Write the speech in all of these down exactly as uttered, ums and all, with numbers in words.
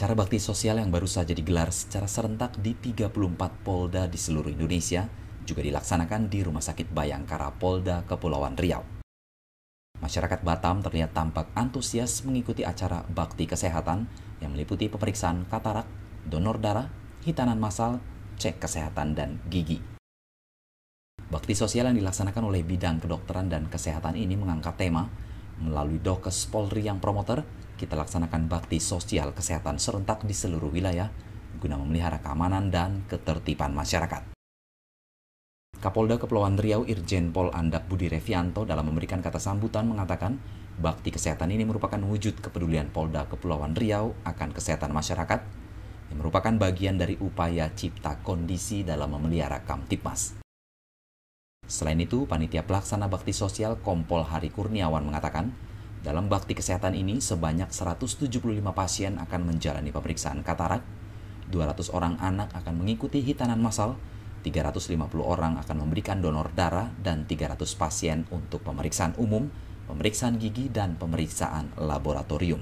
Acara bakti sosial yang baru saja digelar secara serentak di tiga puluh empat Polda di seluruh Indonesia juga dilaksanakan di Rumah Sakit Bayangkara Polda Kepulauan Riau. Masyarakat Batam terlihat tampak antusias mengikuti acara bakti kesehatan yang meliputi pemeriksaan katarak, donor darah, hitanan massal, cek kesehatan, dan gigi. Bakti sosial yang dilaksanakan oleh bidang kedokteran dan kesehatan ini mengangkat tema melalui Dokes Polri yang promoter, kita laksanakan bakti sosial kesehatan serentak di seluruh wilayah guna memelihara keamanan dan ketertiban masyarakat. Kapolda Kepulauan Riau Irjen Pol Andak Budi Revianto dalam memberikan kata sambutan mengatakan bakti kesehatan ini merupakan wujud kepedulian Polda Kepulauan Riau akan kesehatan masyarakat yang merupakan bagian dari upaya cipta kondisi dalam memelihara Kamtibmas. Selain itu, Panitia Pelaksana Bakti Sosial Kompol Hari Kurniawan mengatakan, dalam bakti kesehatan ini sebanyak seratus tujuh puluh lima pasien akan menjalani pemeriksaan katarak, dua ratus orang anak akan mengikuti hitanan massal, tiga ratus lima puluh orang akan memberikan donor darah, dan tiga ratus pasien untuk pemeriksaan umum, pemeriksaan gigi, dan pemeriksaan laboratorium.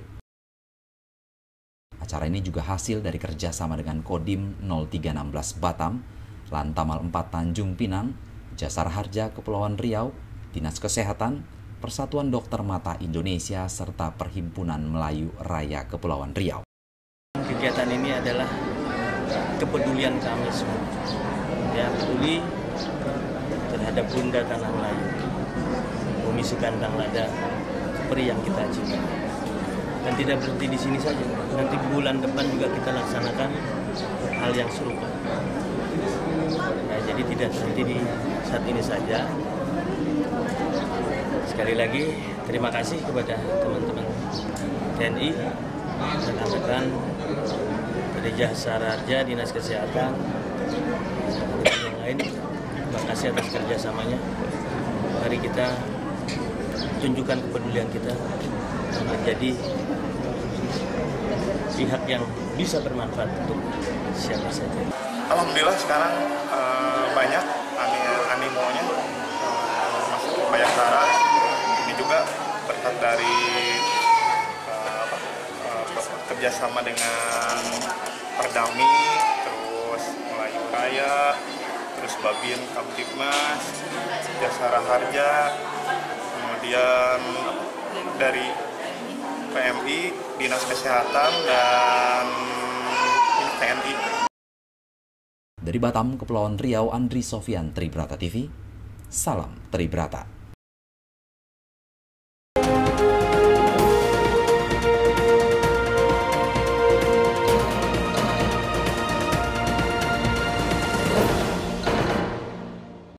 Acara ini juga hasil dari kerjasama dengan Kodim nol tiga enam belas Batam, Lantamal empat Tanjung Pinang, Jasara Harja Kepulauan Riau, Dinas Kesehatan, Persatuan Dokter Mata Indonesia, serta Perhimpunan Melayu Raya Kepulauan Riau. Kegiatan ini adalah kepedulian kami semua, ya, peduli terhadap Bunda Tanah Melayu, Bumi Sukandang Lada, peri yang kita cinta. Dan tidak berhenti di sini saja, nanti bulan depan juga kita laksanakan hal yang serupa. Nah, jadi tidak berhenti di saat ini saja. Sekali lagi, terima kasih kepada teman-teman T N I, rekan-rekan dari Jasara Harja, Dinas Kesehatan, dan yang lain. Terima kasih atas kerjasamanya. Mari kita tunjukkan kepedulian kita menjadi pihak yang bisa bermanfaat untuk siapa saja. Alhamdulillah sekarang uh, banyak animonya uh, masuk ke Bayangkara. Ini juga berkat dari uh, apa, uh, kerjasama dengan Perdami, terus Melayu Raya, terus Babin Kamtibmas, Jasara Harja, kemudian dari P M I, Dinas Kesehatan, dan T N I. Dari Batam, Kepulauan Riau, Andri Sofyan, Tribrata T V, salam Tribrata.